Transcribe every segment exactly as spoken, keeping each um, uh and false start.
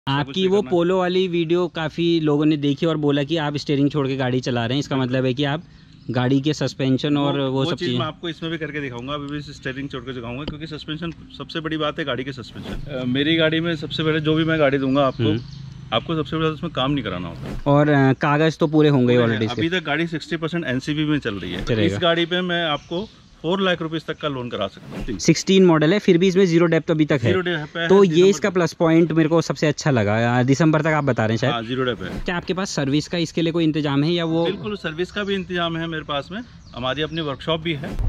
आपकी वो पोलो वाली वीडियो काफ़ी लोगों ने देखी और बोला कि आप स्टीयरिंग छोड़ के गाड़ी चला रहे हैं, इसका मतलब है कि आप गाड़ी के सस्पेंशन और वो, वो सब चीज़ मैं आपको इसमें भी करके दिखाऊंगा। अभी भी स्टीयरिंग छोड़ के दिखाऊंगा क्योंकि सस्पेंशन सबसे बड़ी बात है गाड़ी के सस्पेंशन। मेरी गाड़ी में सबसे पहले जो भी मैं गाड़ी दूंगा आपको आपको सबसे पहले उसमें काम नहीं कराना होता और कागज तो पूरे होंगे ऑलरेडी। अभी तक गाड़ी साठ परसेंट एनसीबी में चल रही है। इस गाड़ी पे मैं आपको फोर लाख रुपए तक का लोन करा सकता हूँ। सोलह मॉडल है फिर भी इसमें जीरो डेप्थ अभी तक है, तो ये इसका प्लस पॉइंट मेरे को सबसे अच्छा लगा। दिसंबर तक आप बता रहे हैं शायद। हाँ, जीरो डेप्थ है। क्या आपके पास सर्विस का इसके लिए कोई इंतजाम है या वो? बिल्कुल सर्विस का भी इंतजाम है मेरे पास में, हमारी अपनी वर्कशॉप भी है।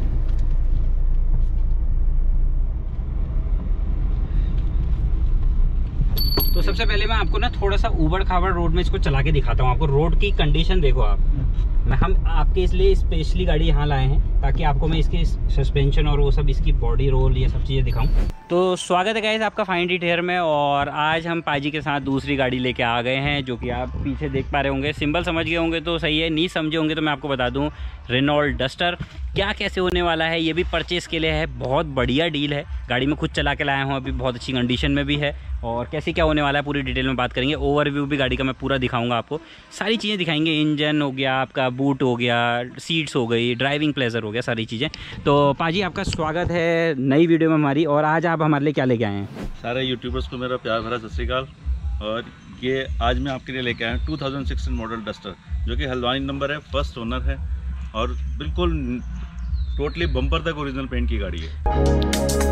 तो सबसे पहले मैं आपको ना थोड़ा सा ऊबड़ खाबड़ रोड में इसको चला के दिखाता हूँ। आपको रोड की कंडीशन देखो आप, मैं हम आपके इसलिए स्पेशली गाड़ी यहाँ लाए हैं ताकि आपको मैं इसके सस्पेंशन और वो सब इसकी बॉडी रोल ये सब चीज़ें दिखाऊं। तो स्वागत है गाइस आपका फाइंड इट हियर में, और आज हम पाजी के साथ दूसरी गाड़ी लेके आ गए हैं जो कि आप पीछे देख पा रहे होंगे। सिंबल समझ गए होंगे तो सही है, नहीं समझे होंगे तो मैं आपको बता दूं रेनॉल्ट डस्टर। क्या कैसे होने वाला है ये भी परचेज़ के लिए है, बहुत बढ़िया डील है। गाड़ी में खुद चला के लाया हूँ, अभी बहुत अच्छी कंडीशन में भी है, और कैसे क्या होने वाला है पूरी डिटेल में बात करेंगे। ओवरव्यू भी गाड़ी का मैं पूरा दिखाऊंगा आपको, सारी चीज़ें दिखाएंगे। इंजन हो गया, आपका बूट हो गया, सीट्स हो गई, ड्राइविंग प्लेजर हो गया, सारी चीज़ें। तो पाजी आपका स्वागत है नई वीडियो में हमारी, और आज आप हमारे लिए क्या लेके आए हैं? सारे यूट्यूबर्स को मेरा प्यार भरा सत श्री अकाल। और ये आज मैं आपके लिए लेके आया हूँ two thousand sixteen model Duster, जो कि हल्द्वानी नंबर है, फर्स्ट ओनर है और बिल्कुल टोटली बम्पर तक ओरिजिनल पेंट की गाड़ी है।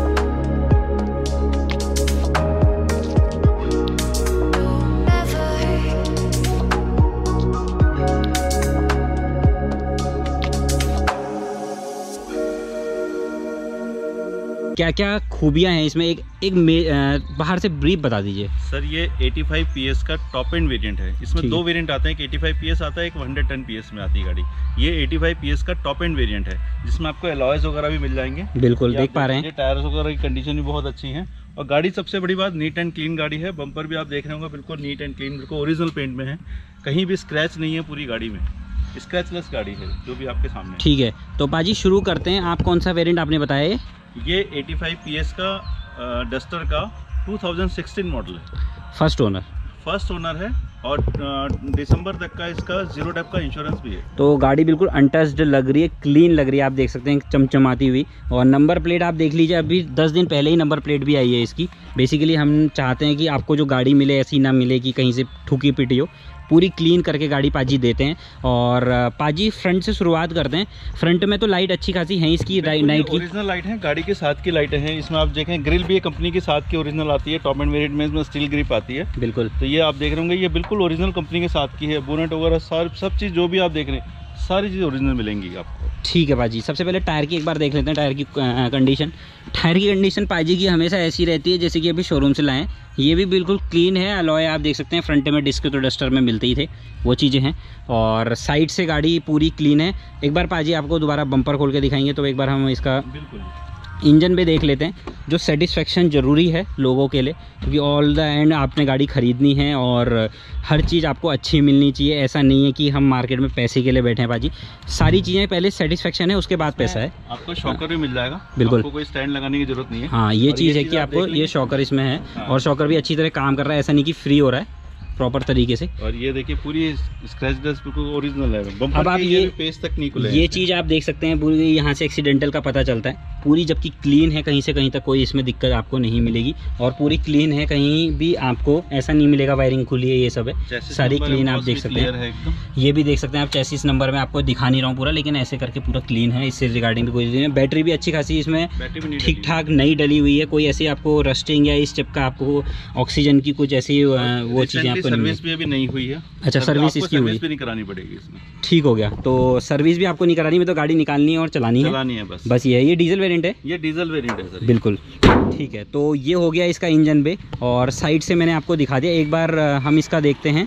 क्या क्या खूबियां हैं इसमें, एक एक बाहर से ब्रीफ बता दीजिए। सर ये पचासी पीएस का टॉप एंड वेरिएंट है। इसमें दो वेरिएंट आते हैं, एक पचासी पीएस आता है, एक एक सौ दस पीएस में आती है गाड़ी। ये पचासी पीएस का टॉप एंड वेरिएंट है जिसमें आपको एलॉयज वगैरह भी मिल जाएंगे। बिल्कुल देख पा रहे हैं, टायर्स वगैरह की कंडीशन भी बहुत अच्छी है, और गाड़ी सबसे बड़ी बात नीट एंड क्लीन गाड़ी है। बम्पर भी आप देख रहे होंगे बिल्कुल नीट एंड क्लीन, बिल्कुल ओरिजिनल पेंट में है, कहीं भी स्क्रैच नहीं है पूरी गाड़ी में, स्क्रैचलेस गाड़ी है जो भी आपके सामने। ठीक है, तो पाजी शुरू करते हैं। आप कौन सा वेरिएंट आपने बताया? ये पचासी पीएस का डस्टर का टू थाउजेंड सिक्सटीन मॉडल है, फर्स्ट ओनर फर्स्ट ओनर है, और दिसंबर तक का इसका जीरो डेप्थ का इंश्योरेंस भी है। तो गाड़ी बिल्कुल अनटच्ड लग रही है, क्लीन लग रही है, आप देख सकते हैं चमचमाती हुई। और नंबर प्लेट आप देख लीजिए, अभी दस दिन पहले ही नंबर प्लेट भी आई है इसकी। बेसिकली हम चाहते हैं कि आपको जो गाड़ी मिले ऐसी ना मिले कि कहीं से ठुकी पिटी हो, पूरी क्लीन करके गाड़ी पाजी देते हैं। और पाजी फ्रंट से शुरुआत करते हैं। फ्रंट में तो लाइट अच्छी खासी है इसकी, नाइट की ओरिजिनल लाइट है, गाड़ी के साथ की लाइटें हैं। इसमें आप देखें ग्रिल भी कंपनी के साथ की ओरिजिनल आती है, टॉप एंड वेरिएंट में इसमें स्टील ग्रिप आती है। बिल्कुल, तो ये आप देख रहे होंगे ये बिल्कुल ओरिजिनल कंपनी के साथ की है। बोनेट वगैरह सब सब चीज़ जो भी आप देख रहे हैं सारी चीज़ ओरिजिनल मिलेंगी आपको। ठीक है पाजी, सबसे पहले टायर की एक बार देख लेते हैं, टायर की कंडीशन। टायर की कंडीशन पाजी की हमेशा ऐसी रहती है जैसे कि अभी शोरूम से लाएं। ये भी बिल्कुल क्लीन है, अलॉय आप देख सकते हैं। फ्रंट में डिस्क तो डस्टर में मिलते ही थे, वो चीज़ें हैं। और साइड से गाड़ी पूरी क्लीन है। एक बार पाजी आपको दोबारा बम्पर खोल के दिखाएंगे, तो एक बार हम इसका बिल्कुल इंजन भी देख लेते हैं। जो सेटिस्फेक्शन ज़रूरी है लोगों के लिए, क्योंकि ऑल द एंड आपने गाड़ी ख़रीदनी है और हर चीज़ आपको अच्छी मिलनी चाहिए। ऐसा नहीं है कि हम मार्केट में पैसे के लिए बैठे हैं पाजी, सारी चीज़ें पहले सेटिस्फेक्शन है उसके बाद पैसा है। आपको शॉकर भी मिल जाएगा, बिल्कुल, आपको कोई स्टैंड लगाने की जरूरत नहीं है। हाँ ये चीज़ है कि आपको ये शॉकर इसमें है, और शॉकर भी अच्छी तरह काम कर रहा है, ऐसा नहीं कि फ्री हो रहा है, प्रॉपर तरीके से। और ये देखिए पूरी स्क्रैच डस्ट बिल्कुल ओरिजिनल है। अब आप ये पेज तक नहीं खुले, ये चीज़ आप देख सकते हैं पूरी, यहाँ से एक्सीडेंटल का पता चलता है पूरी, जबकि क्लीन है, कहीं से कहीं तक कोई इसमें दिक्कत आपको नहीं मिलेगी। और पूरी क्लीन है, कहीं भी आपको ऐसा नहीं मिलेगा वायरिंग खुली है, ये सब है सारी क्लीन आप देख सकते हैं। ये भी देख सकते हैं आप, चेसिस नंबर में आपको दिखा नहीं रहा हूँ पूरा, लेकिन ऐसे करके पूरा क्लीन है। इससे रिगार्डिंग भी कोई नहीं है। बैटरी भी अच्छी खासी इसमें ठीक ठाक नई डली हुई है, कोई ऐसी आपको रस्टिंग या इस टाइप का आपको ऑक्सीजन की कुछ ऐसी वो चीज़ें आपको सर्विस भी अभी नहीं हुई है। अच्छा, सर्विस इसकी हुई, भी नहीं करानी पड़ेगी इसमें। ठीक हो गया, तो सर्विस भी आपको नहीं करानी है, तो गाड़ी निकालनी है और चलानी है, चलानी है बस बस ये है। ये डीजल वेरिएंट है, ये डीजल वेरिएंट है सर। बिल्कुल ठीक है। तो ये हो गया इसका इंजन बे, और साइड से मैंने आपको दिखा दिया। एक बार हम इसका देखते हैं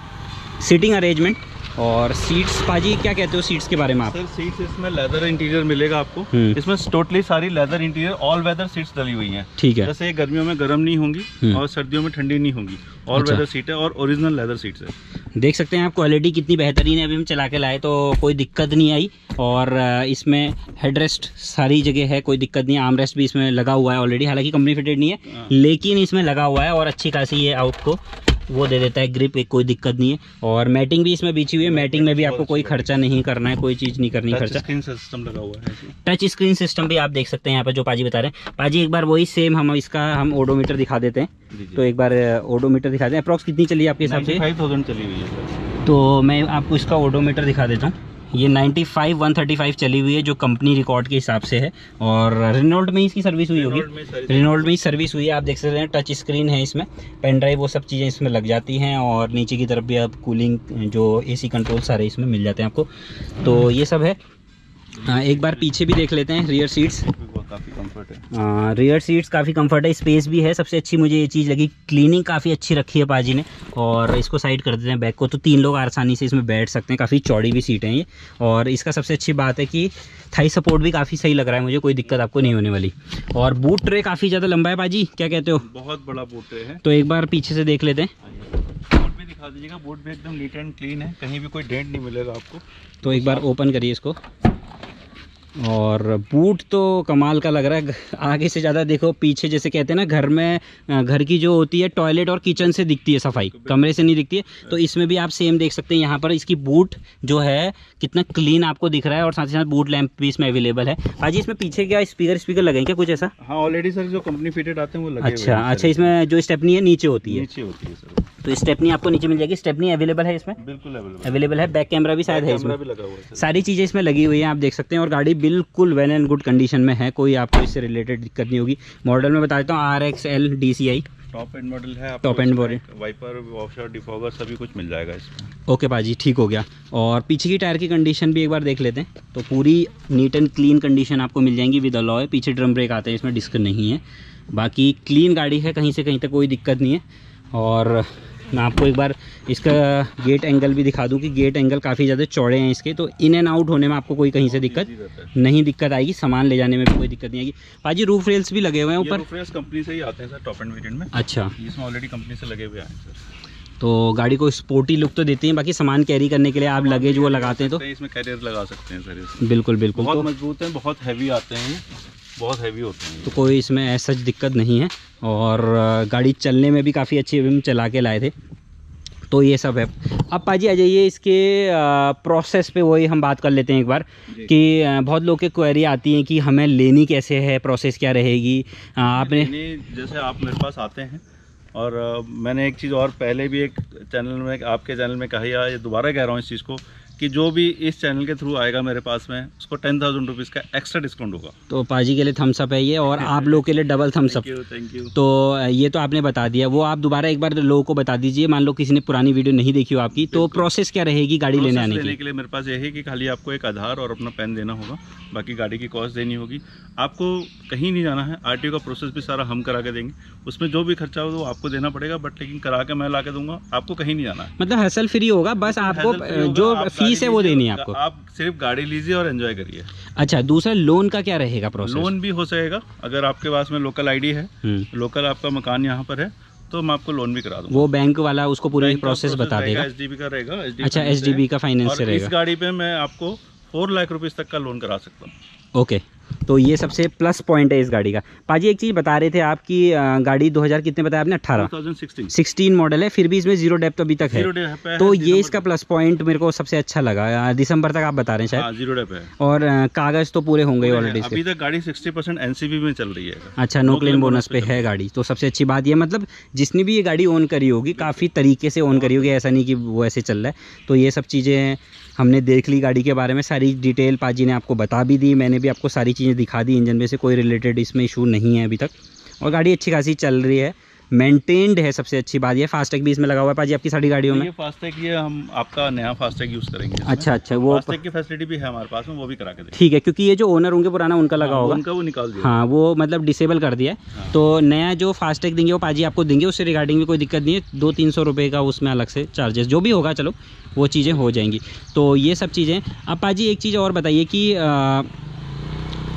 सीटिंग अरेंजमेंट और सीट्स। पाजी क्या कहते हो सीट्स के बारे में आप? सर सीट्स इसमें लेदर इंटीरियर मिलेगा आपको, इसमें टोटली सारी leather interior all weather seats डली हुई हैं। ठीक है, जैसे गर्मियों में गर्म नहीं होंगी और सर्दियों में ठंडी नहीं होंगी, ऑल वेदर सीट है और ओरिजिनल लेदर सीट्स है। देख सकते हैं आप क्वालिटी कितनी बेहतरीन है। अभी हम चला के लाए तो कोई दिक्कत नहीं आई। और इसमें हेडरेस्ट सारी जगह है, कोई दिक्कत नहीं है। आर्मरेस्ट भी इसमें लगा हुआ है ऑलरेडी, हालांकि कंपनी फिटेड नहीं है लेकिन इसमें लगा हुआ है और अच्छी खासी ये आउट को वो दे देता है ग्रिप, एक कोई दिक्कत नहीं है। और मैटिंग भी इसमें बिछी हुई है, मैटिंग में भी आपको कोई खर्चा नहीं करना है, कोई चीज़ नहीं करनी खर्चा। स्क्रीन सिस्टम लगा हुआ है, टच स्क्रीन सिस्टम भी आप देख सकते हैं यहाँ पर जो पाजी बता रहे हैं। पाजी एक बार वही सेम हम इसका हम ओडोमीटर दिखा देते हैं, तो एक बार ओडोमीटर दिखा दें। अप्रॉक्स कितनी चली है आपके हिसाब से? फाइव थाउजेंड चली हुई है। तो मैं आपको इसका ओडोमीटर दिखा देता हूँ। ये ninety five one thirty five चली हुई है जो कंपनी रिकॉर्ड के हिसाब से है। और रेनॉल्ट में इसकी सर्विस हुई होगी, रेनॉल्ट में ही सर्विस हुई है। आप देख सकते हैं टच स्क्रीन है इसमें, पेन ड्राइव वो सब चीज़ें इसमें लग जाती हैं। और नीचे की तरफ भी आप कूलिंग जो एसी कंट्रोल सारे इसमें मिल जाते हैं आपको। तो ये सब है। एक बार पीछे भी देख लेते हैं। रियर सीट्स काफ़ी कंफर्ट है, रियर सीट्स काफ़ी कंफर्ट है, स्पेस भी है। सबसे अच्छी मुझे ये चीज़ लगी, क्लीनिंग काफ़ी अच्छी रखी है पाजी ने। और इसको साइड कर देते हैं बैक को, तो तीन लोग आसानी से इसमें बैठ सकते हैं। काफ़ी चौड़ी भी सीटें हैं ये। और इसका सबसे अच्छी बात है कि थाई सपोर्ट भी काफ़ी सही लग रहा है मुझे, कोई दिक्कत आपको नहीं होने वाली। और बूट ट्रे काफ़ी ज़्यादा लंबा है पाजी, क्या कहते हो? बहुत बड़ा बूट ट्रे है। तो एक बार पीछे से देख लेते हैं। बूट भी दिखा दीजिएगा। बूट भी एकदम नीट एंड क्लीन है, कहीं भी कोई डेंट नहीं मिलेगा आपको। तो एक बार ओपन करिए इसको। और बूट तो कमाल का लग रहा है। आगे से ज़्यादा देखो, पीछे जैसे कहते हैं ना घर में, घर की जो होती है टॉयलेट और किचन से दिखती है सफाई, कमरे से नहीं दिखती है। तो इसमें भी आप सेम देख सकते हैं। यहाँ पर इसकी बूट जो है कितना क्लीन आपको दिख रहा है। और साथ ही साथ बूट लैंप भी इसमें अवेलेबल है। भाजी इसमें पीछे क्या स्पीकर स्पीकर लगे क्या कुछ ऐसा? हाँ ऑलरेडी सर, जो कंपनी फिटेड आते हैं वो लगे। अच्छा अच्छा, इसमें जो स्टेपनी है नीचे होती है, नीचे होती है सर। तो स्टेपनी आपको नीचे मिल जाएगी। स्टेपनी अवेलेबल है इसमें? बिल्कुल अवेलेबल अवेलेबल है। बैक कैमरा भी शायद है इसमें, भी लगा हुआ है। सारी चीज़ें इसमें लगी हुई हैं, आप देख सकते हैं। और गाड़ी बिल्कुल वेल एंड गुड कंडीशन में है, कोई आपको इससे रिलेटेड दिक्कत नहीं होगी। मॉडल में बता देता हूँ, R X L D C I top end model है। Top end model, wiper, washer, defogger सभी कुछ मिल जाएगा इसमें। ओके पाजी, ठीक हो गया। और पीछे की टायर की कंडीशन भी एक बार देख लेते हैं। तो पूरी नीट एंड क्लीन कंडीशन आपको मिल जाएंगी विद अलॉय। पीछे ड्रम ब्रेक आते हैं, इसमें डिस्क नहीं है। बाकी क्लीन गाड़ी है, कहीं से कहीं तक कोई दिक्कत नहीं है। और मैं आपको एक बार इसका गेट एंगल भी दिखा दूं कि गेट एंगल काफ़ी ज़्यादा चौड़े हैं इसके। तो इन एंड आउट होने में आपको कोई कहीं से दिक्कत नहीं दिक्कत आएगी। सामान ले जाने में भी कोई दिक्कत नहीं आएगी। पाजी रूफ रेल्स भी लगे हुए हैं ऊपर? रूफ रेल्स कंपनी से ही आते हैं सर, टॉप एंड वेरिएंट में। अच्छा, इसमें ऑलरेडी कंपनी से लगे हुए हैं सर। तो गाड़ी को स्पोर्टी लुक तो देती हैं। बाकी सामान कैरी करने के लिए आप लगेज वो लगाते हैं तो इसमें कैरियर लगा सकते हैं सर इसमें। बिल्कुल बिल्कुल, बहुत तो मजबूत हैं, बहुत हैवी आते हैं, बहुत हैवी होते हैं। तो कोई इसमें ऐसा दिक्कत नहीं है। और गाड़ी चलने में भी काफ़ी अच्छी, हम चला के लाए थे। तो ये सब है। अब पाजी आ जाइए इसके प्रोसेस पे, वही हम बात कर लेते हैं एक बार कि आ, बहुत लोग के क्वेरी आती हैं कि हमें लेनी कैसे है, प्रोसेस क्या रहेगी। आ, आपने जैसे आप मेरे पास आते हैं और आ, मैंने एक चीज़ और पहले भी एक चैनल में, आपके चैनल में कही है, दोबारा कह रहा हूँ इस चीज़ को कि जो भी इस चैनल के थ्रू आएगा मेरे पास में, उसको टेन थाउजेंड रुपीज़ का एक्स्ट्रा डिस्काउंट होगा। तो पाजी के लिए थम्स अप है ये, और आप लोग के लिए double thumbs up. Thank you. तो ये तो आपने बता दिया, वो आप दोबारा एक बार लोगों को बता दीजिए। मान लो किसी ने पुरानी वीडियो नहीं देखी हो आपकी, तो प्रोसेस क्या रहेगी गाड़ी लेने आने की? लेने के लिए मेरे पास ये है कि खाली आपको एक आधार और अपना पैन देना होगा, बाकी गाड़ी की कॉस्ट देनी होगी। आपको कहीं नहीं जाना है, आरटीओ का प्रोसेस भी सारा हम करा के देंगे। उसमें जो भी खर्चा होगा वो आपको देना पड़ेगा, बट लेकिन करा के मैं ला के दूंगा, आपको कहीं नहीं जाना है। मतलब हैसल फ्री होगा, बस आपको जो फीस है वो देनी है आपको। आप सिर्फ गाड़ी लीजिए और एंजॉय करिए। अच्छा, दूसरा लोन का क्या रहेगा प्रोसेस? लोन भी हो सकेगा, अगर आपके पास में लोकल आईडी है, लोकल आपका मकान यहाँ पर है, तो मैं आपको लोन भी करा दूंगा। वो बैंक वाला उसको पूरी प्रोसेस बता देगा। एसडीबी का रहेगा। अच्छा, एसडीबी का फाइनेंस रहेगा। इस गाड़ी पे मैं आपको फोर लाख रुपीस तक का लोन करा सकता हूँ। ओके, तो ये सबसे प्लस पॉइंट है इस गाड़ी का। पाजी एक चीज़ बता रहे थे आपकी गाड़ी दो हज़ार कितने बताया आपने? अठारह सोलह मॉडल है, फिर भी इसमें जीरो डेप्थ अभी तक है, तो ये इसका प्लस पॉइंट मेरे को सबसे अच्छा लगा। दिसंबर तक आप बता रहे हैं शायद, जीरो डेप्थ है। और कागज तो पूरे होंगे ऑलरेडी। अभी तक गाड़ी साठ परसेंट एनसीबी में चल रही है। अच्छा, नो क्लेम बोनस पे है गाड़ी, तो सबसे अच्छी बात ये, मतलब जिसने भी ये गाड़ी ओन करी होगी काफ़ी तरीके से ओन करी होगी, ऐसा नहीं कि वो ऐसे चल रहा है। तो ये सब चीज़ें हमने देख ली गाड़ी के बारे में, सारी डिटेल पाजी ने आपको बता भी दी, मैंने भी आपको सारी चीज़ें दिखा दी। इंजन में से कोई रिलेटेड इसमें इशू नहीं है अभी तक, और गाड़ी अच्छी खासी चल रही है, मेंटेन्ड है। सबसे अच्छी बात ये फास्टैग भी इसमें लगा हुआ है पाजी आपकी सारी गाड़ियों में। ये फास्टैग, ये हम आपका नया फास्टैग यूज़ करेंगे। अच्छा अच्छा, वो फास्टैग की फैसिलिटी भी है हमारे पास में, वो भी करा के देंगे। ठीक है, क्योंकि ये जो ओनर होंगे पुराना, उनका लगा होगा, उनका वो निकाल दिया। हाँ, वो मतलब डिसेबल कर दिया है। हाँ। तो नया जो फास्टैग देंगे वो पाजी आपको देंगे, उससे रिगार्डिंग भी कोई दिक्कत नहीं है। दो तीन सौ रुपये का उसमें अलग से चार्जेस जो भी होगा, चलो वो चीज़ें हो जाएंगी। तो ये सब चीज़ें। अब पाजी एक चीज़ और बताइए कि आ,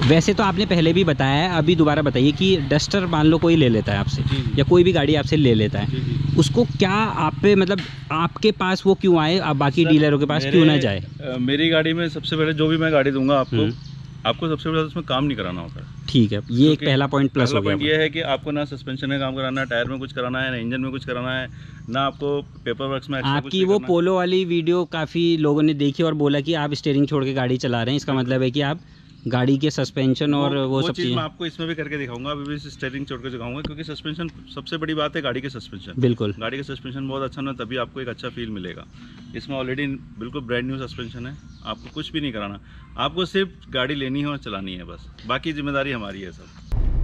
वैसे तो आपने पहले भी बताया है, अभी दोबारा बताइए कि डस्टर मान लो कोई ले लेता है आपसे जी, जी। या कोई भी गाड़ी आपसे ले लेता है, जी, जी। उसको क्या आप पे मतलब आपके पास वो क्यों आए, आप बाकी सर, डीलरों के पास मेरे- क्यों ना जाए? अ, मेरी गाड़ी में सबसे पहले जो भी मैं गाड़ी दूंगा आपको, हम्म। आपको सबसे पहले उसमें काम नहीं कराना होता है। ठीक है, ये एक क्योंकि पहला पॉइंट प्लस पहला हो गया। पॉइंट ये है कि आपको ना सस्पेंशन में काम कराना है, टायर में कुछ कराना है, ना इंजन में कुछ कराना है, ना आपको पेपर वर्क में एक्स्ट्रा कुछ आपकी नहीं वो करना। पोलो वाली वीडियो काफ़ी लोगों ने देखी और बोला कि आप स्टीयरिंग छोड़ के गाड़ी चला रहे हैं, इसका मतलब है कि आप गाड़ी के सस्पेंशन और वो, वो सब चीज़ चीज़ें। मैं आपको इसमें भी करके दिखाऊंगा, अभी भी स्टीयरिंग छोड़ के दिखाऊंगा, क्योंकि सस्पेंशन सबसे बड़ी बात है, गाड़ी के सस्पेंशन। बिल्कुल, गाड़ी का सस्पेंशन बहुत अच्छा ना, तभी आपको एक अच्छा फील मिलेगा। इसमें ऑलरेडी बिल्कुल ब्रांड न्यू सस्पेंशन है, आपको कुछ भी नहीं कराना, आपको सिर्फ गाड़ी लेनी है और चलानी है बस, बाकी जिम्मेदारी हमारी है सब।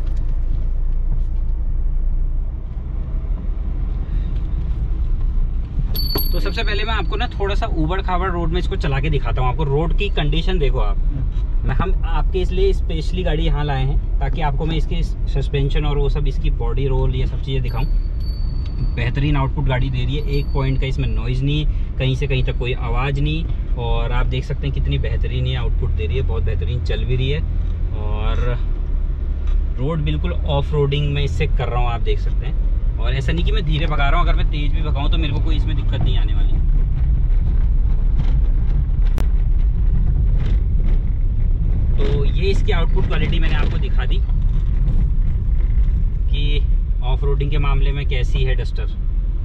तो सबसे पहले मैं आपको ना थोड़ा सा ऊबड़ खाबड़ रोड में इसको चला के दिखाता हूँ। आपको रोड की कंडीशन देखो आप, मैं हम आपके इसलिए स्पेशली गाड़ी यहाँ लाए हैं ताकि आपको मैं इसके सस्पेंशन और वो सब, इसकी बॉडी रोल, ये सब चीज़ें दिखाऊं। बेहतरीन आउटपुट गाड़ी दे रही है, एक पॉइंट का इसमें नॉइज़ नहीं, कहीं से कहीं तक कोई आवाज़ नहीं, और आप देख सकते हैं कितनी बेहतरीन ये आउटपुट दे रही है, बहुत बेहतरीन चल भी रही है। और रोड बिल्कुल ऑफ रोडिंग में इससे कर रहा हूँ, आप देख सकते हैं। और ऐसा नहीं कि मैं धीरे भगा रहा हूँ, अगर मैं तेज़ भी भगाऊँ तो मेरे को कोई इसमें दिक्कत नहीं आने वाली। तो ये इसकी आउटपुट क्वालिटी मैंने आपको दिखा दी कि ऑफ रोडिंग के मामले में कैसी है डस्टर।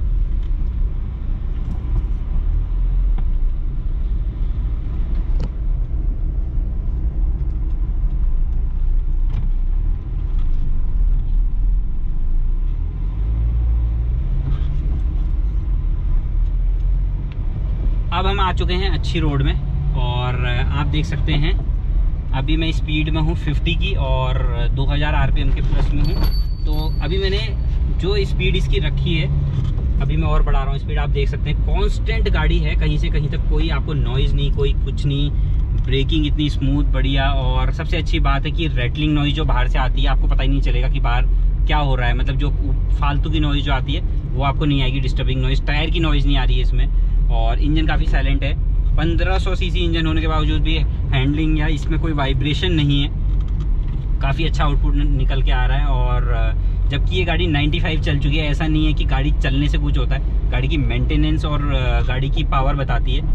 अब हम आ चुके हैं अच्छी रोड में, और आप देख सकते हैं अभी मैं स्पीड में हूँ पचास की और दो हज़ार आरपीएम के प्लस में हूँ। तो अभी मैंने जो स्पीड इसकी रखी है, अभी मैं और बढ़ा रहा हूँ स्पीड। आप देख सकते हैं कांस्टेंट गाड़ी है, कहीं से कहीं तक कोई आपको नॉइज़ नहीं, कोई कुछ नहीं, ब्रेकिंग इतनी स्मूथ बढ़िया। और सबसे अच्छी बात है कि रेटलिंग नॉइज़ जो बाहर से आती है आपको पता ही नहीं चलेगा कि बाहर क्या हो रहा है, मतलब जो फालतू की नॉइज़ जो आती है वो आपको नहीं आएगी, डिस्टर्बिंग नॉइज़। टायर की नॉइज़ नहीं आ रही है इसमें, और इंजन काफ़ी साइलेंट है। पंद्रह सौ सीसी इंजन होने के बावजूद भी हैंडलिंग या इसमें कोई वाइब्रेशन नहीं है, काफ़ी अच्छा आउटपुट निकल के आ रहा है। और जबकि ये गाड़ी पचानवे चल चुकी है, ऐसा नहीं है कि गाड़ी चलने से कुछ होता है, गाड़ी की मेंटेनेंस और गाड़ी की पावर बताती है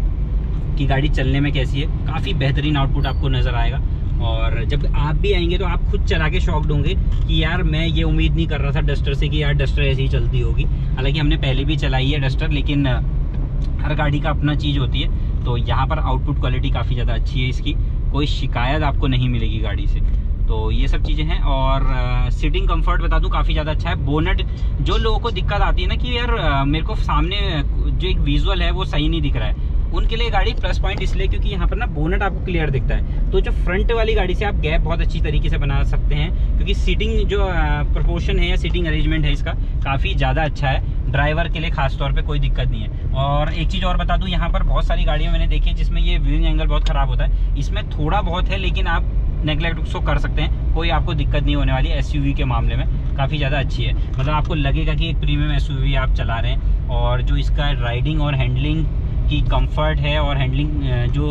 कि गाड़ी चलने में कैसी है। काफ़ी बेहतरीन आउटपुट आपको नज़र आएगा, और जब आप भी आएंगे तो आप खुद चला के शॉक्ड होंगे कि यार मैं ये उम्मीद नहीं कर रहा था डस्टर से कि यार डस्टर ऐसी ही चलती होगी। हालांकि हमने पहले भी चलाई है डस्टर, लेकिन हर गाड़ी का अपना चीज़ होती है। तो यहाँ पर आउटपुट क्वालिटी काफ़ी ज़्यादा अच्छी है इसकी, कोई शिकायत आपको नहीं मिलेगी गाड़ी से। तो ये सब चीज़ें हैं। और सीटिंग कंफर्ट बता दूं काफ़ी ज़्यादा अच्छा है। बोनट, जो लोगों को दिक्कत आती है ना कि यार आ, मेरे को सामने जो एक विजुअल है वो सही नहीं दिख रहा है, उनके लिए गाड़ी प्लस पॉइंट इसलिए क्योंकि यहाँ पर ना बोनट आपको क्लियर दिखता है। तो जो फ्रंट वाली गाड़ी से आप गैप बहुत अच्छी तरीके से बना सकते हैं, क्योंकि सीटिंग जो प्रोपोर्शन है या सीटिंग अरेंजमेंट है इसका काफ़ी ज़्यादा अच्छा है। ड्राइवर के लिए खास तौर पे कोई दिक्कत नहीं है। और एक चीज़ और बता दूं, यहाँ पर बहुत सारी गाड़ियाँ मैंने देखी है जिसमें ये व्यूइंग एंगल बहुत ख़राब होता है, इसमें थोड़ा बहुत है, लेकिन आप नेगलेक्ट उसको कर सकते हैं, कोई आपको दिक्कत नहीं होने वाली। एसयूवी के मामले में काफ़ी ज़्यादा अच्छी है, मतलब आपको लगेगा कि एक प्रीमियम एसयूवी आप चला रहे हैं। और जो इसका राइडिंग और हैंडलिंग की कंफर्ट है, और हैंडलिंग जो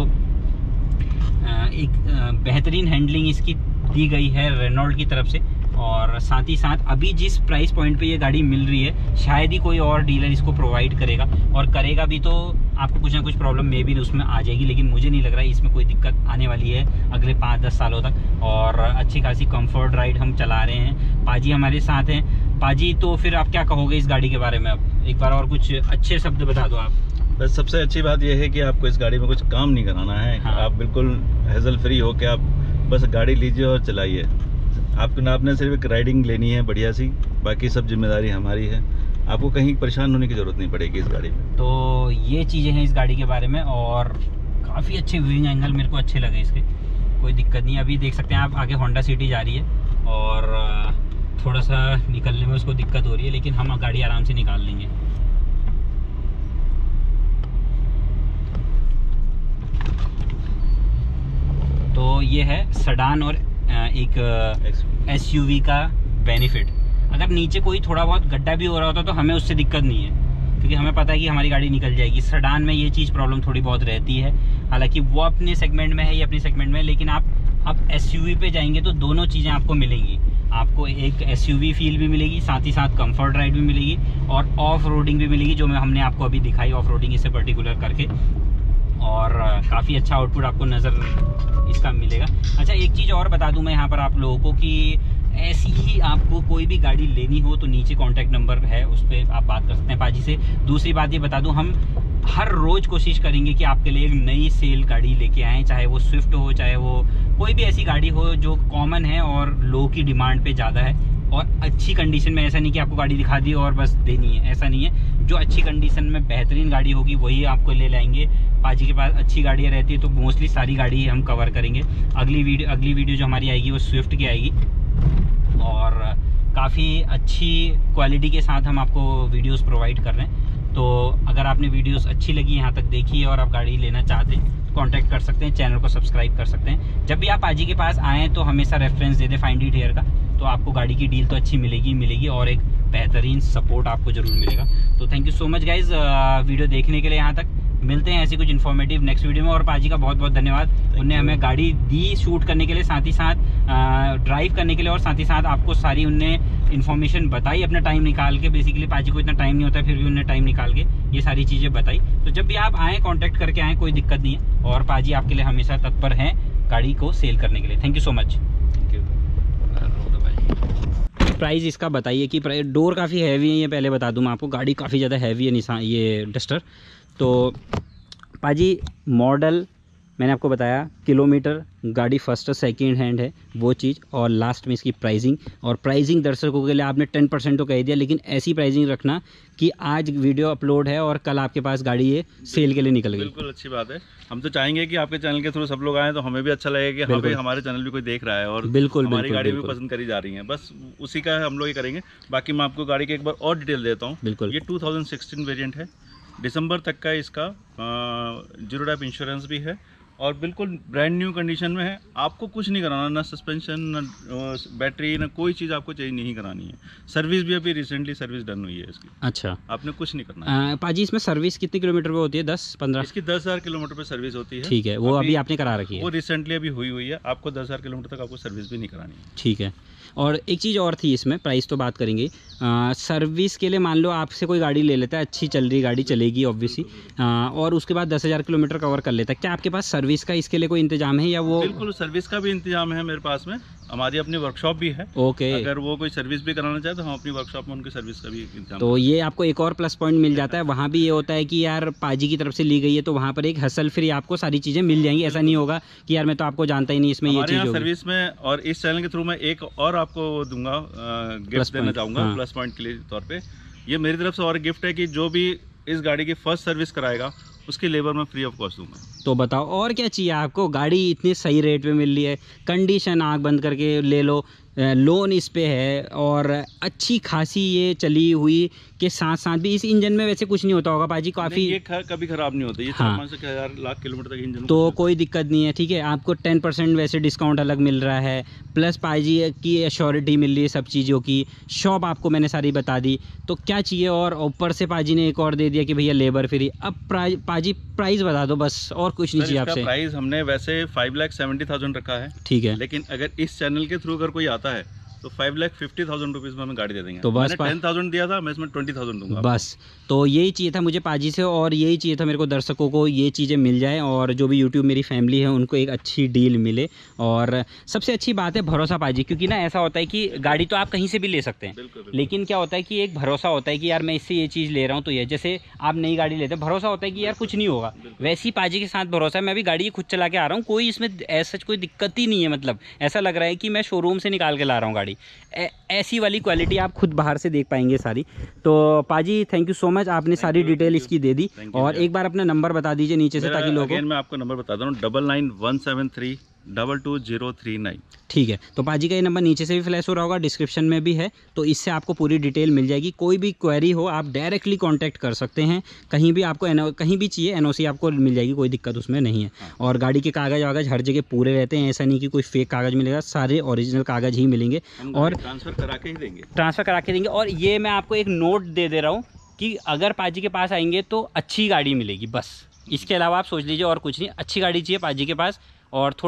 एक बेहतरीन हैंडलिंग इसकी दी गई है रेनॉल्ट की तरफ से। और साथ ही साथ अभी जिस प्राइस पॉइंट पे ये गाड़ी मिल रही है, शायद ही कोई और डीलर इसको प्रोवाइड करेगा, और करेगा भी तो आपको कुछ ना कुछ प्रॉब्लम मे भी उसमें आ जाएगी, लेकिन मुझे नहीं लग रहा है इसमें कोई दिक्कत आने वाली है अगले पाँच दस सालों तक। और अच्छी खासी कंफर्ट राइड हम चला रहे हैं। पाजी हमारे साथ हैं। पाजी, तो फिर आप क्या कहोगे इस गाड़ी के बारे में? अब एक बार और कुछ अच्छे शब्द बता दो आप। बस सबसे अच्छी बात यह है कि आपको इस गाड़ी में कुछ काम नहीं कराना है। हाँ। आप बिल्कुल हेजल फ्री हो के आप बस गाड़ी लीजिए और चलाइए। आपको आपने सिर्फ एक राइडिंग लेनी है बढ़िया सी, बाकी सब जिम्मेदारी हमारी है। आपको कहीं परेशान होने की ज़रूरत नहीं पड़ेगी इस गाड़ी में। तो ये चीज़ें हैं इस गाड़ी के बारे में, और काफ़ी अच्छे व्यूइंग एंगल मेरे को अच्छे लगे इसके, कोई दिक्कत नहीं। अभी देख सकते हैं आप आगे होंडा सिटी जा रही है, और थोड़ा सा निकलने में उसको दिक्कत हो रही है, लेकिन हम गाड़ी आराम से निकाल लेंगे। तो ये है सेडान और एक एसयूवी का बेनिफिट। अगर नीचे कोई थोड़ा बहुत गड्ढा भी हो रहा होता तो हमें उससे दिक्कत नहीं है, क्योंकि हमें पता है कि हमारी गाड़ी निकल जाएगी। सेडान में ये चीज़ प्रॉब्लम थोड़ी बहुत रहती है, हालांकि वो अपने सेगमेंट में है, ये अपने सेगमेंट में है, लेकिन आप आप एसयूवी पे जाएंगे तो दोनों चीज़ें आपको मिलेंगी। आपको एक एसयूवी फील भी मिलेगी, साथ ही साथ कंफर्ट राइड भी मिलेगी और ऑफ रोडिंग भी मिलेगी, जो मैं हमने आपको अभी दिखाई ऑफ रोडिंग इससे पर्टिकुलर करके, और काफ़ी अच्छा आउटपुट आपको नज़र इसका मिलेगा। अच्छा, एक चीज़ और बता दूं मैं यहाँ पर आप लोगों को कि ऐसी ही आपको कोई भी गाड़ी लेनी हो तो नीचे कॉन्टैक्ट नंबर है, उस पर आप बात कर सकते हैं पाजी से। दूसरी बात ये बता दूं, हम हर रोज़ कोशिश करेंगे कि आपके लिए एक नई सेल गाड़ी लेके आएँ, चाहे वो स्विफ्ट हो, चाहे वो कोई भी ऐसी गाड़ी हो जो कॉमन है और लोगों की डिमांड पे ज़्यादा है और अच्छी कंडीशन में। ऐसा नहीं कि आपको गाड़ी दिखा दी और बस देनी है, ऐसा नहीं है। जो अच्छी कंडीशन में बेहतरीन गाड़ी होगी वही आपको ले लाएंगे। पाजी के पास अच्छी गाड़ियाँ रहती है तो मोस्टली सारी गाड़ी हम कवर करेंगे। अगली वीडियो अगली वीडियो जो हमारी आएगी वो स्विफ्ट की आएगी और काफ़ी अच्छी क्वालिटी के साथ हम आपको वीडियोस प्रोवाइड कर रहे हैं। तो अगर आपने वीडियोस अच्छी लगी यहाँ तक देखी है और आप गाड़ी लेना चाहते हैं कांटेक्ट कर सकते हैं, चैनल को सब्सक्राइब कर सकते हैं। जब भी आप पाजी के पास आएँ तो हमेशा रेफरेंस दे दें फाइंड इट हियर का, तो आपको गाड़ी की डील तो अच्छी मिलेगी मिलेगी और एक बेहतरीन सपोर्ट आपको ज़रूर मिलेगा। तो thank you so much guys video देखने के लिए यहाँ तक। मिलते हैं ऐसी कुछ इन्फॉर्मेटिव नेक्स्ट वीडियो में। और पाजी का बहुत बहुत धन्यवाद, उनने हमें गाड़ी दी शूट करने के लिए, साथ ही साथ ड्राइव करने के लिए और साथ ही साथ आपको सारी उनने इन्फॉर्मेशन बताई अपना टाइम निकाल के। बेसिकली पाजी को इतना टाइम नहीं होता फिर भी उन्होंने टाइम निकाल के ये सारी चीज़ें बताई। तो जब भी आप आएँ कॉन्टैक्ट करके आएँ, कोई दिक्कत नहीं है और पाजी आपके लिए हमेशा तत्पर हैं गाड़ी को सेल करने के लिए। Thank you so much. Price इसका बताइए कि प्राइस, डोर काफ़ी हैवी है ये पहले बता दूं मैं आपको, गाड़ी काफ़ी ज़्यादा हैवी है निशान ये डस्टर। तो पाजी मॉडल मैंने आपको बताया, किलोमीटर, गाड़ी फर्स्ट सेकंड हैंड है वो चीज़, और लास्ट में इसकी प्राइसिंग। और प्राइसिंग दर्शकों के लिए आपने टेन परसेंट तो कह दिया, लेकिन ऐसी प्राइसिंग रखना कि आज वीडियो अपलोड है और कल आपके पास गाड़ी ये सेल के लिए निकल गई। बिल्कुल अच्छी बात है। हम तो चाहेंगे कि आपके चैनल के थ्रू सब लोग आए तो हमें भी अच्छा लगेगा कि हाँ भाई हमारे चैनल भी कोई देख रहा है और बिल्कुल हमारी बिल्कुल, गाड़ी बिल्कुल। भी पसंद करी जा रही है। बस उसी का हम लोग ये करेंगे। बाकी मैं आपको गाड़ी की एक बार और डिटेल देता हूँ। बिल्कुल। ये टू थाउजेंड सिक्सटीन वेरिएंट है, दिसंबर तक का इसका जीरो डाइप इंश्योरेंस भी है और बिल्कुल ब्रांड न्यू कंडीशन में है। आपको कुछ नहीं कराना, ना सस्पेंशन, ना बैटरी, ना कोई चीज़ आपको चेंज नहीं करानी है। सर्विस भी अभी रिसेंटली सर्विस डन हुई है इसकी। अच्छा, आपने कुछ नहीं करना है। पाजी इसमें सर्विस कितने किलोमीटर पे होती है? दस पंद्रह? इसकी दस हज़ार किलोमीटर पे सर्विस होती है। ठीक है, वो अभी, अभी आपने करा रखी है? वो रिसेंटली अभी हुई हुई है। आपको दस हज़ार किलोमीटर तक आपको सर्विस भी नहीं करानी है। ठीक है। और एक चीज़ और थी इसमें, प्राइस तो बात करेंगे। आ, सर्विस के लिए मान लो आपसे कोई गाड़ी ले लेता है, अच्छी चल रही गाड़ी चलेगी ऑब्वियसली, और उसके बाद दस हज़ार किलोमीटर कवर कर लेता है, क्या आपके पास सर्विस का इसके लिए कोई इंतजाम है या वो? बिल्कुल, सर्विस का भी इंतजाम है मेरे पास में। हमारी अपनी वर्कशॉप भी है। ओके। अगर वो कोई सर्विस भी कराना चाहे तो हम अपनी वर्कशॉप में उनकी सर्विस का भी इंतजाम। तो ये आपको एक और प्लस पॉइंट मिल जाता है। वहाँ भी ये होता है कि यार पाजी की तरफ से ली गई है तो वहाँ पर एक हसल फ्री आपको सारी चीज़ें मिल जाएंगी। ऐसा नहीं होगा कि यार मैं तो आपको जानता ही नहीं इसमें ये चीज़ होगी। सर्विस में और इस चैनल के थ्रू मैं एक और आपको दूंगा, गिफ्ट देना चाहूँगा प्लस पॉइंट के लिए तौर पर। ये मेरी तरफ से और गिफ्ट है कि जो भी इस गाड़ी की फर्स्ट सर्विस कराएगा उसकी लेबर में फ्री ऑफ कॉस्ट दूंगा। तो बताओ और क्या चाहिए आपको? गाड़ी इतनी सही रेट पे मिल रही है, कंडीशन आँख बंद करके ले लो, लोन इस पे है और अच्छी खासी ये चली हुई के साथ साथ भी इस इंजन में वैसे कुछ नहीं होता होगा पाजी, काफ़ी ये कभी खराब नहीं होता। ये हाँ। पाँच से हजार लाख किलोमीटर तक इंजन, तो कोई दिक्कत नहीं है। ठीक है, आपको टेन परसेंट वैसे डिस्काउंट अलग मिल रहा है, प्लस पाजी की एश्योरिटी मिल रही है सब चीज़ों की। शॉप आपको मैंने सारी बता दी, तो क्या चाहिए? और ऊपर से पाजी ने एक और दे दिया कि भैया लेबर फ्री। अब प्राइस, पाजी प्राइस बता दो बस, और कुछ नहीं चाहिए आपसे। प्राइस हमने वैसे फाइव लाख सेवेंटी थाउजेंड रखा है। ठीक है, लेकिन अगर इस चैनल के थ्रू अगर कोई आता है तो five lakh fifty thousand rupees में हमें गाड़ी दे देंगे। तो बस टेन थाउजेंड दिया था, मैं इसमें ट्वेंटी थाउजेंड दूंगा बस। तो यही चाहिए था मुझे पाजी से, और यही चाहिए था मेरे को दर्शकों को, ये चीज़ें मिल जाए और जो भी यूट्यूब मेरी फैमिली है उनको एक अच्छी डील मिले। और सबसे अच्छी बात है भरोसा पाजी, क्योंकि ना ऐसा होता है कि गाड़ी तो आप कहीं से भी ले सकते हैं, लेकिन क्या होता है कि एक भरोसा होता है कि यार मैं इससे ये चीज़ ले रहा हूँ तो ये, जैसे आप नई गाड़ी लेते हैं भरोसा होता है कि यार कुछ नहीं होगा, वैसी पाजी के साथ भरोसा है। मैं भी गाड़ी खुद चला के आ रहा हूँ, कोई इसमें ऐसा कोई दिक्कत ही नहीं है। मतलब ऐसा लग रहा है कि मैं शोरूम से निकाल के ला रहा हूँ गाड़ी। ऐसी वाली क्वालिटी आप खुद बाहर से देख पाएंगे सारी। तो पाजी थैंक यू सो मच, आपने सारी डिटेल इसकी दे दी। और एक बार अपना नंबर बता दीजिए नीचे से, ताकि लोगों को। मैं आपको नंबर बता दूं, double nine one seven three double two zero three nine. ठीक है, तो पाजी का ये नंबर नीचे से भी फ्लैश हो रहा होगा, डिस्क्रिप्शन में भी है, तो इससे आपको पूरी डिटेल मिल जाएगी। कोई भी क्वेरी हो आप डायरेक्टली कांटेक्ट कर सकते हैं, कहीं भी आपको एनो कहीं भी चाहिए एनओसी आपको मिल जाएगी, कोई दिक्कत उसमें नहीं है। हाँ। और गाड़ी के कागज़ वागज हर जगह पूरे रहते हैं, ऐसा नहीं कि कोई फेक कागज़ मिलेगा, सारे ओरिजिनल कागज़ ही मिलेंगे और ट्रांसफ़र करा के ही देंगे ट्रांसफ़र करा के देंगे। और ये मैं आपको एक नोट दे दे रहा हूँ कि अगर पाजी के पास आएंगे तो अच्छी गाड़ी मिलेगी, बस इसके अलावा आप सोच लीजिए और कुछ नहीं। अच्छी गाड़ी चाहिए पाजी के पास और थोड़ा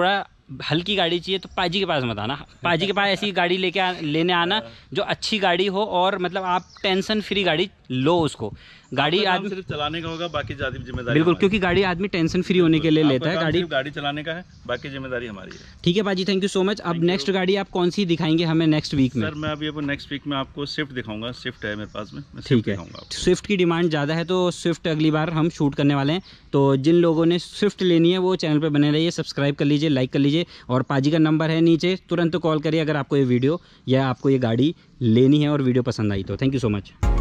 हल्की गाड़ी चाहिए तो पाजी के पास मत आना, पाजी के पास ऐसी गाड़ी लेके आ, लेने आना जो अच्छी गाड़ी हो और मतलब आप टेंशन फ्री गाड़ी लो उसको। गाड़ी आदमी सिर्फ चलाने का होगा, बाकी ज़्यादा जिम्मेदारी बिल्कुल, क्योंकि गाड़ी आदमी टेंशन फ्री होने के लिए लेता है, गाड़ी गाड़ी चलाने का है, बाकी जिम्मेदारी हमारी है। ठीक है पाजी, थैंक यू सो मच। अब नेक्स्ट गाड़ी आप कौन सी दिखाएंगे हमें नेक्स्ट वीक में? सर मैं अभी आपको नेक्स्ट वीक में आपको स्विफ्ट दिखाऊंगा, स्विफ्ट है मेरे पास में, ठीक है। स्विफ्ट की डिमांड ज़्यादा है तो स्विफ्ट अगली बार हम शूट करने वाले हैं, तो जिन लोगों ने स्विफ्ट लेनी है वो चैनल पर बने रहिए, सब्सक्राइब कर लीजिए, लाइक कर लीजिए, और पाजी का नंबर है नीचे, तुरंत कॉल करिए अगर आपको ये वीडियो या आपको ये गाड़ी लेनी है और वीडियो पसंद आई तो। Thank you so much.